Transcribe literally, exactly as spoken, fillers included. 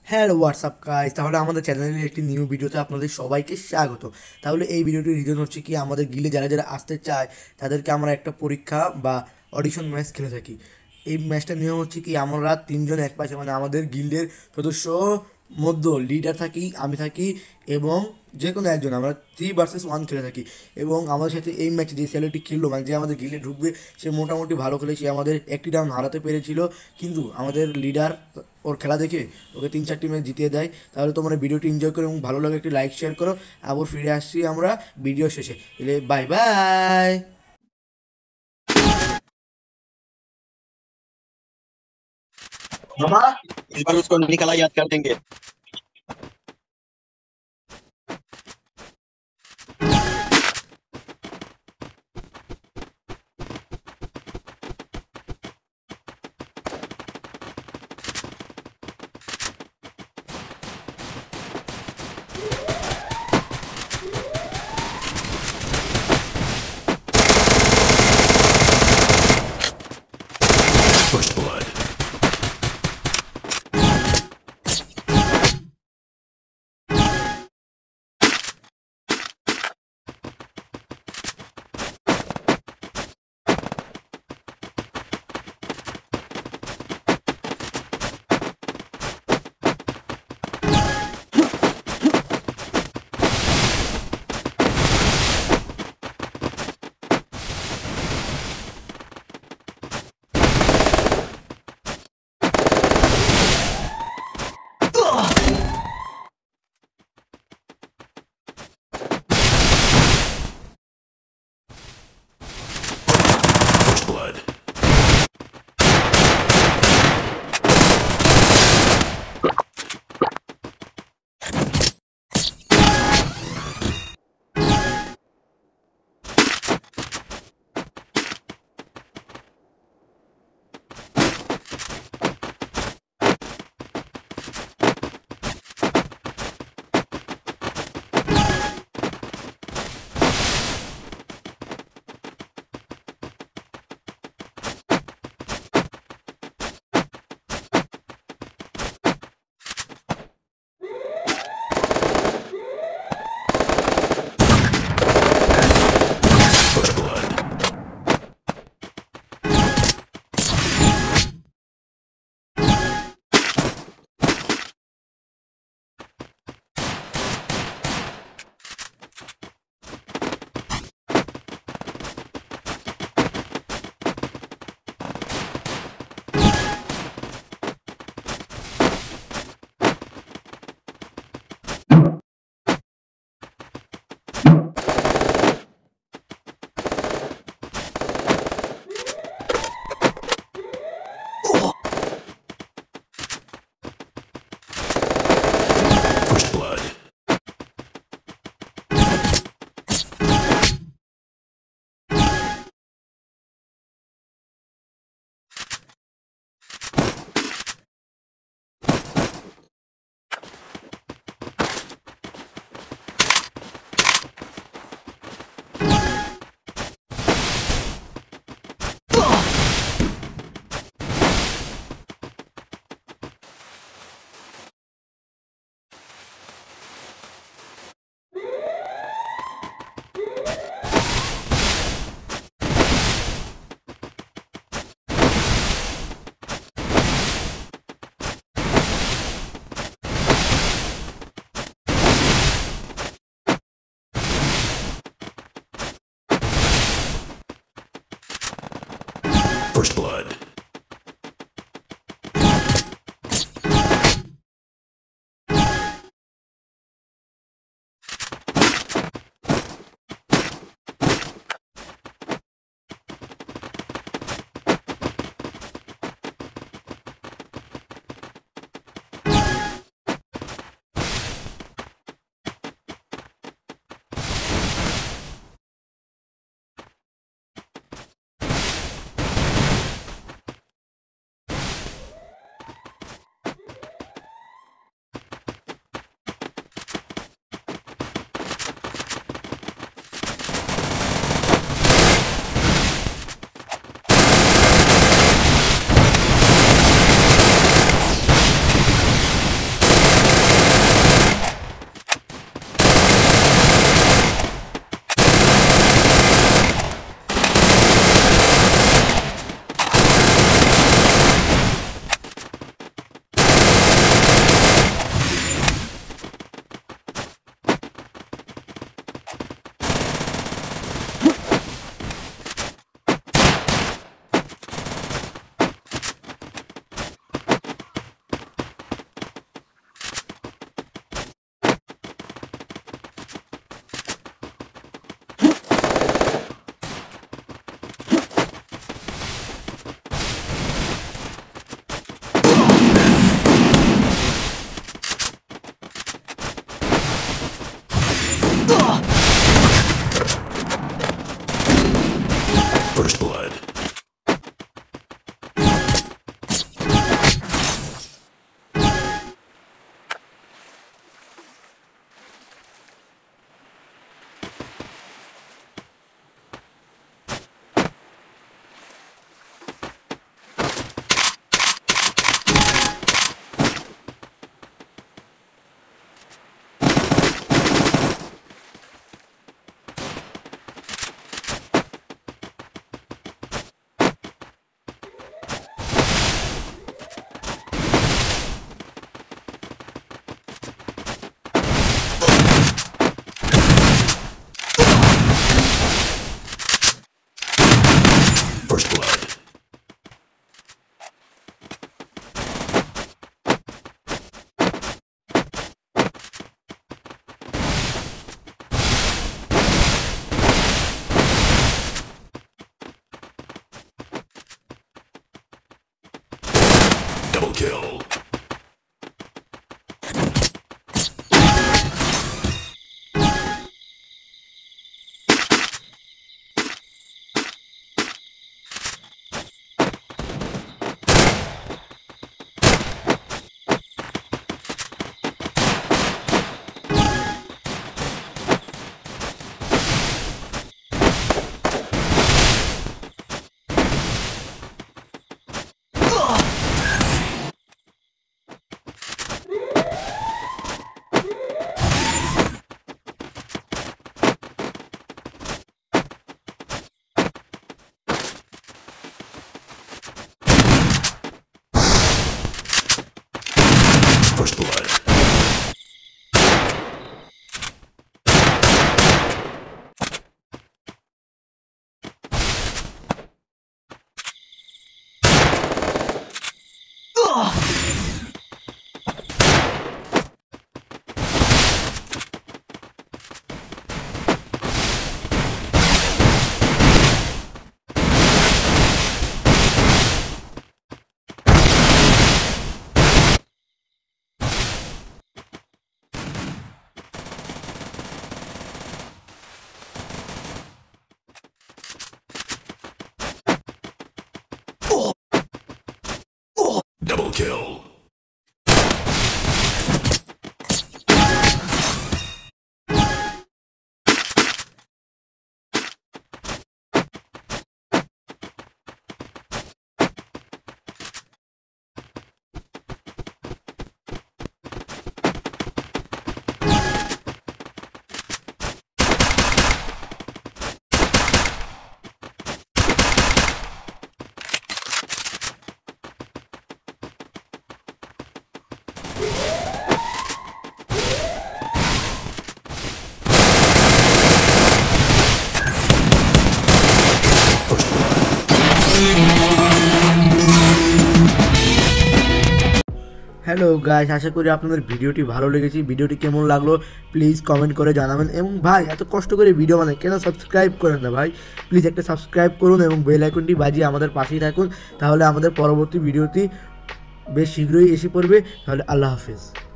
Hello WhatsApp guys, তাহলে আমাদের চ্যানেলের একটি নিউ ভিডিওতে আপনাদের সবাইকে স্বাগত। তাহলে এই ভিডিওটির রিজন হচ্ছে কি, আমাদের গিলে যারা যারা আসতে চায় তাদেরকে আমরা একটা পরীক্ষা বা অডিশন ম্যাচ খেলে থাকি। এই ম্যাচটার নিয়ম হচ্ছে কি, আমরা তিনজন এক পাশে, মানে আমাদের গিল্ডের সদস্য মধ্য লিডার থাকি, আমি থাকি এবং যে কোনো একজন, আমরা থ্রি ভার্সেস ওয়ান খেলে থাকি। এবং আমাদের সাথে এই ম্যাচে যে ছেলেটি খেললো, মানে যে আমাদের গিল্ডে ঢুকবে, সে মোটামুটি ভালো খেলে, সে আমাদের একটি রাউন্ড হারাতে পেরেছিল, কিন্তু আমাদের লিডার ওর খেলা দেখে ওকে তিন চারটি ম্যাচ জিতিয়ে দেয়। তাহলে তোমরা ভিডিওটি এনজয় করো এবং ভালো লাগে একটি লাইক শেয়ার করো। আবার ফিরে আসছি আমরা ভিডিও শেষে। এলে বাই বাই। मामा इस बार उसको निकला याद कर देंगे। First blood. First blood. First blood. First blood. First blood. First blood. First blood. Double kill. First blood. Double kill. Hello guys, আশা করি আপনাদের ভিডিওটি ভালো লেগেছে। ভিডিওটি কেমন লাগলো প্লিজ কমেন্ট করে জানাবেন। এবং ভাই এত কষ্ট করে ভিডিও বানায় কেন সাবস্ক্রাইব করেন না ভাই? প্লিজ একটা সাবস্ক্রাইব করুন এবং বেল আইকনটি বাজিয়ে আমাদের পাশেই থাকুন, তাহলে আমাদের পরবর্তী ভিডিওটি বেশ শীঘ্রই এসে পড়বে। তাহলে আল্লাহ হাফেজ।